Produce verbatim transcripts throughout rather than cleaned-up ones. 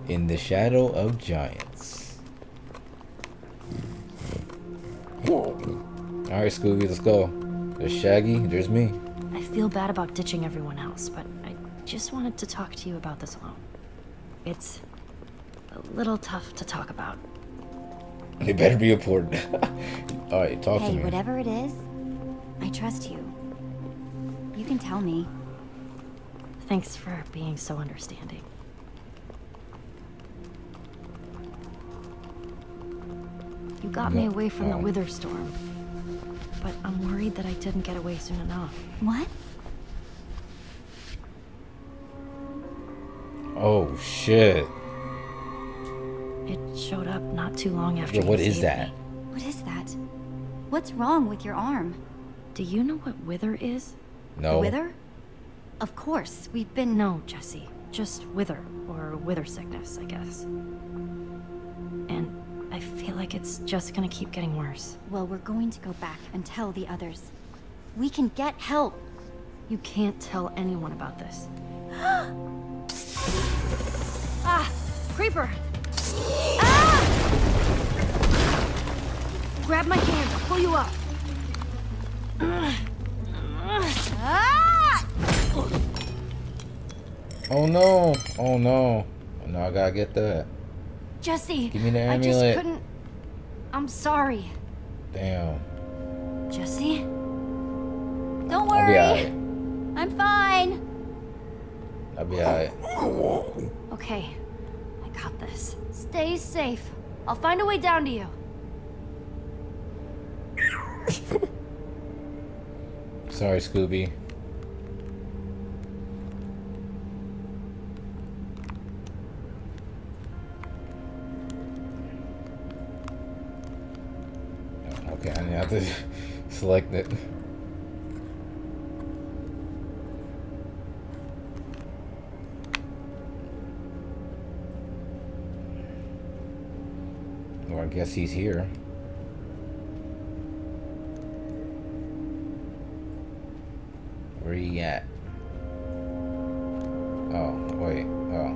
In the Shadow of Giants. Alright, Scooby, let's go. There's Shaggy, there's me. I feel bad about ditching everyone else, but I just wanted to talk to you about this alone. It's a little tough to talk about. It better be important. Alright, talk hey, to me. Hey, whatever it is, I trust you. You can tell me. Thanks for being so understanding. You got me away from the Wither Storm, but I'm worried that I didn't get away soon enough. What? Oh shit! It showed up not too long after. Yeah, what you is saved that? me. What is that? What's wrong with your arm? Do you know what Wither is? No. The Wither? Of course, we've been. No, Jesse. Just Wither, or Wither sickness, I guess. And I feel like it's just gonna keep getting worse. Well, we're going to go back and tell the others. We can get help. You can't tell anyone about this. Ah! Creeper! Ah! Grab my hand, I'll pull you up. Ah! Oh no! Oh no! Oh, no, I gotta get that. Jesse! Give me the I amulet. just couldn't... I'm sorry. Damn. Jesse? Don't I'll be worry. alright. I'm fine. I'll be alright. Okay. I got this. Stay safe. I'll find a way down to you. Sorry, Scooby. Okay, I have to select it. Well, I guess he's here. Where he at? Oh, wait. Oh.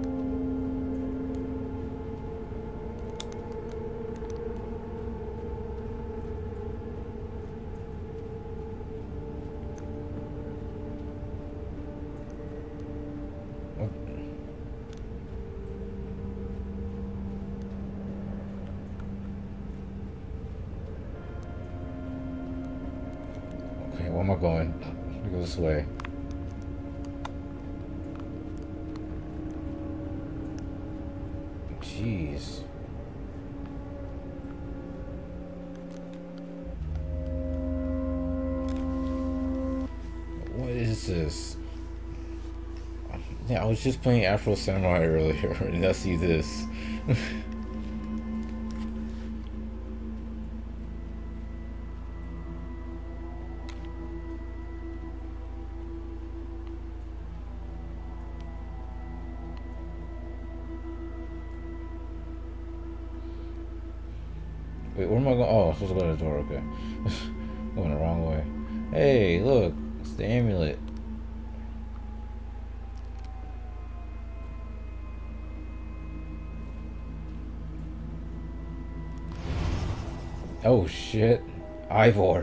Okay, where am I going? Let me go this way. Jeez. What is this? Yeah, I was just playing Afro Samurai earlier, and I see this. Wait, where am I going? Oh, I'm supposed to go to the door, okay. Going the wrong way. Hey, look, it's the amulet. Oh shit, Ivor.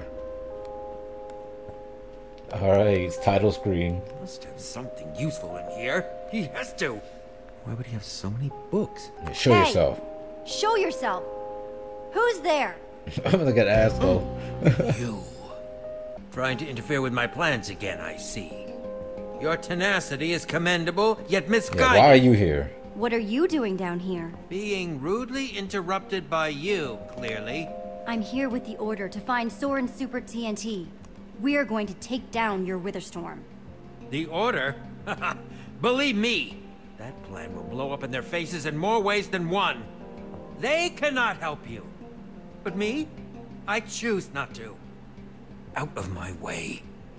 Alright, it's title screen. Must have something useful in here. He has to. Why would he have so many books? Yeah, show Hey. yourself. Show yourself. Who's there? I'm like an asshole. You. Trying to interfere with my plans again, I see. Your tenacity is commendable, yet misguided. Yeah, why are you here? What are you doing down here? Being rudely interrupted by you, clearly. I'm here with the order to find Soren Super T N T. We're going to take down your Witherstorm. The order? Believe me, that plan will blow up in their faces in more ways than one. They cannot help you. But me? I choose not to. Out of my way.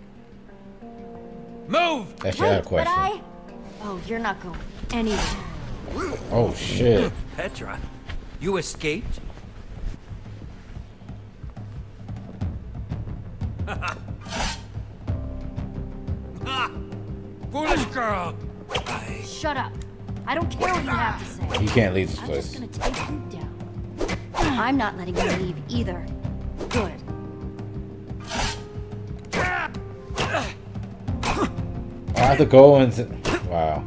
Move! Actually, I had a Wait, but question. I... Oh, you're not going anywhere. Oh shit. Petra, you escaped? Ha! Foolish girl! I... Shut up. I don't care what you have to say. He can't leave this I'm place. just gonna take you down. I'm not letting you leave either. Good. I have to go and. Wow.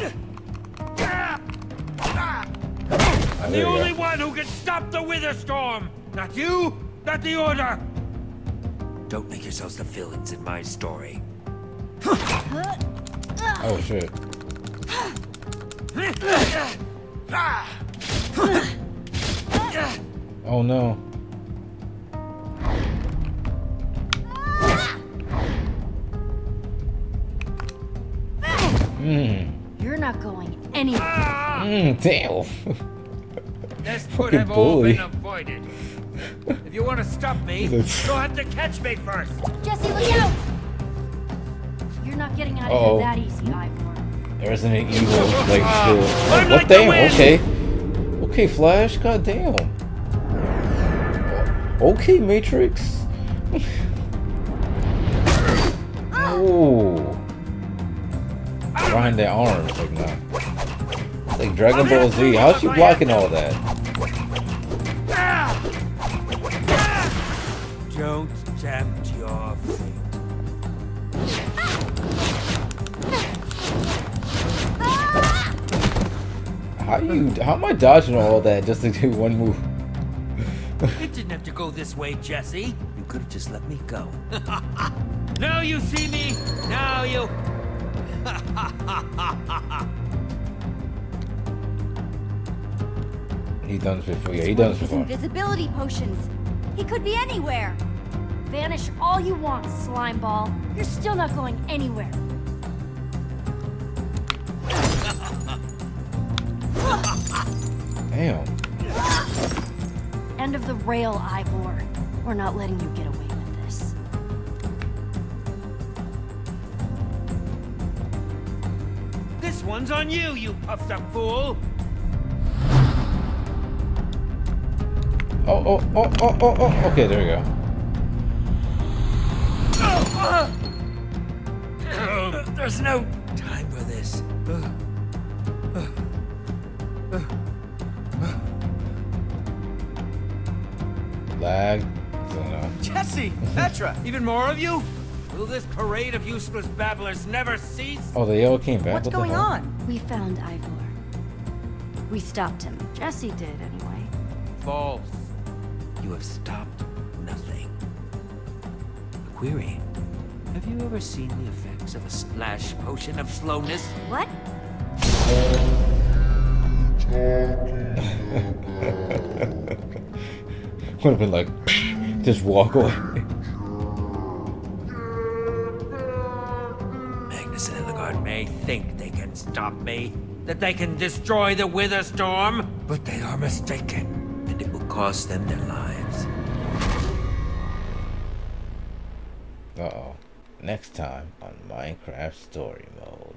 I'm the only one who can stop the Wither Storm! Not you, not the Order! Don't make yourselves the villains in my story. Oh shit. Oh no. Mmm. You're not going anywhere. Mmm, damn. This could Fucking have all bully. been avoided. If you want to stop me, you'll have to catch me first. Jesse, look out! You're not getting out of Uh-oh. here that easy, Ivor. Resident Evil, like, still. I'm What like the damn? wind. Okay. Okay, Flash. God damn. Okay, Matrix. Oh. Behind their arms, like no. It's like Dragon Ball Z. How's she blocking all that? Don't tempt your fate. How you? How am I dodging all that just to do one move? It didn't have to go this way, Jesse. You could have just let me go. Now you see me. Now you. He done this before. Yeah, he It's done one this of his before. invisibility potions. He could be anywhere. Vanish all you want, slime ball. You're still not going anywhere. Damn. End of the rail, Ivor. We're not letting you get away with this. This one's on you, you puffed up fool. Oh, oh, oh, oh, oh, oh. Okay, there we go. There's no time for this. Lag. I don't know. Jesse! Petra! Even more of you? Will this parade of useless babblers never cease? Oh, they all came back. What's What the going hell? on? We found Ivor. We stopped him. Jesse did, anyway. False. You have stopped nothing. A query. Have you ever seen the effects of a splash potion of slowness? What? Would have been like, just walk away. Magnus and Ellegaard may think they can stop me, that they can destroy the Wither Storm, but they are mistaken, and it will cost them their lives. Uh-oh. Next time on Minecraft Story Mode.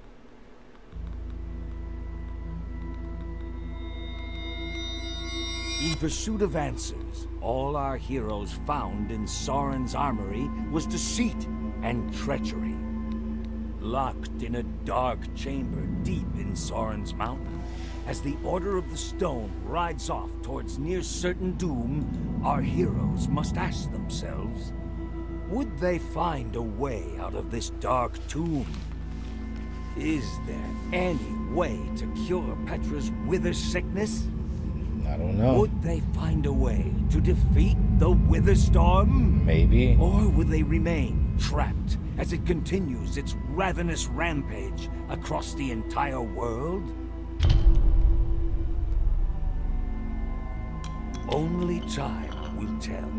In pursuit of answers, all our heroes found in Soren's armory was deceit and treachery. Locked in a dark chamber deep in Soren's mountain, as the Order of the Stone rides off towards near certain doom, our heroes must ask themselves, would they find a way out of this dark tomb? Is there any way to cure Petra's wither sickness? I don't know. Would they find a way to defeat the Wither Storm? Maybe. Or would they remain trapped as it continues its ravenous rampage across the entire world? Only time will tell.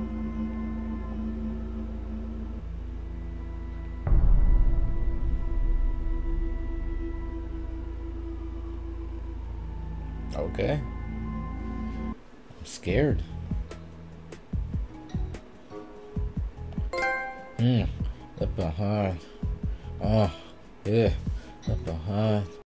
Okay. I'm scared. Hmm. Left behind. Oh, yeah. Left behind.